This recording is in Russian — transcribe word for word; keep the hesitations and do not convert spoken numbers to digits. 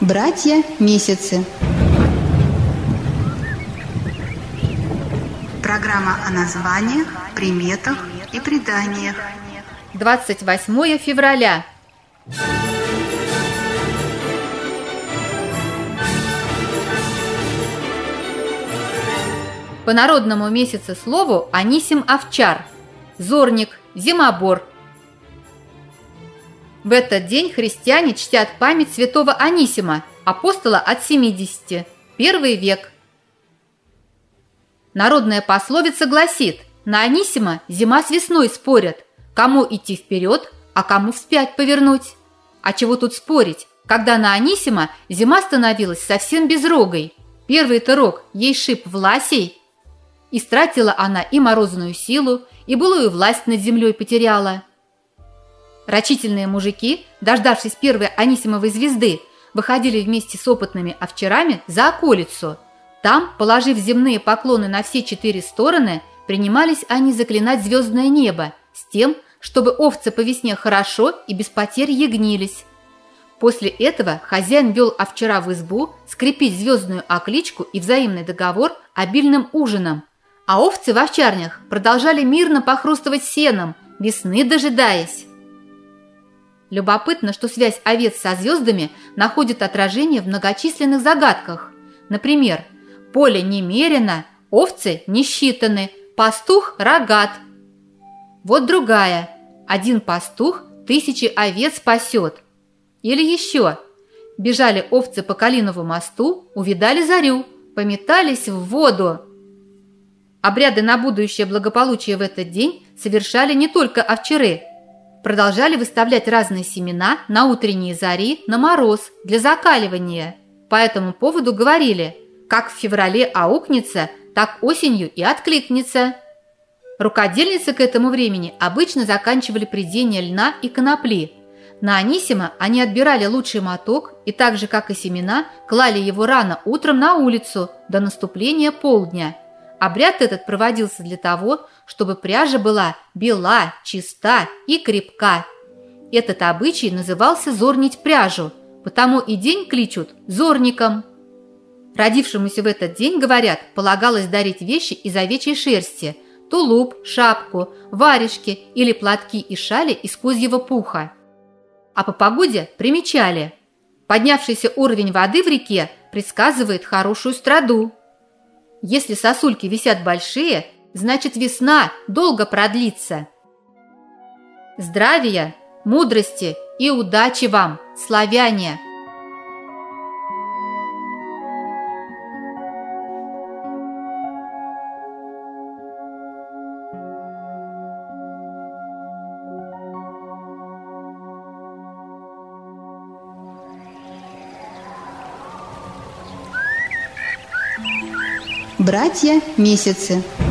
Братья-месяцы. Программа о названиях, приметах и преданиях. двадцать восьмое февраля. По народному месяцеслову Анисим Овчар, Зорник, Зимобор. В этот день христиане чтят память святого Анисима, апостола от семидесяти, первый век. Народная пословица гласит: на Анисима зима с весной спорят, кому идти вперед, а кому вспять повернуть. А чего тут спорить, когда на Анисима зима становилась совсем безрогой. Первый-то рог ей шиб власей. Истратила она и морозную силу, и былую власть над землей потеряла. Рачительные мужики, дождавшись первой Анисимовой звезды, выходили вместе с опытными овчарами за околицу. Там, положив земные поклоны на все четыре стороны, принимались они заклинать звездное небо с тем, чтобы овцы по весне хорошо и без потерь ягнились. После этого хозяин вел овчара в избу скрепить звездную окличку и взаимный договор обильным ужином, а овцы в овчарнях продолжали мирно похрустывать сеном, весны дожидаясь. Любопытно, что связь овец со звездами находит отражение в многочисленных загадках. Например, поле немерено, овцы не считаны, пастух рогат. Вот другая: один пастух тысячи овец пасет. Или еще: бежали овцы по Калинову мосту, увидали зарю, пометались в воду. Обряды на будущее благополучие в этот день совершали не только овчары. Продолжали выставлять разные семена на утренние зари на мороз для закаливания. По этому поводу говорили: как в феврале аукнется, так осенью и откликнется. Рукодельницы к этому времени обычно заканчивали прядение льна и конопли. На Анисима они отбирали лучший моток и так же, как и семена, клали его рано утром на улицу до наступления полдня. Обряд этот проводился для того, чтобы пряжа была бела, чиста и крепка. Этот обычай назывался зорнить пряжу, потому и день кличут зорником. Родившемуся в этот день, говорят, полагалось дарить вещи из овечьей шерсти: тулуп, шапку, варежки или платки и шали из козьего пуха. А по погоде примечали: поднявшийся уровень воды в реке предсказывает хорошую страду. Если сосульки висят большие, значит весна долго продлится. Здравия, мудрости и удачи вам, славяне! Братья-месяцы.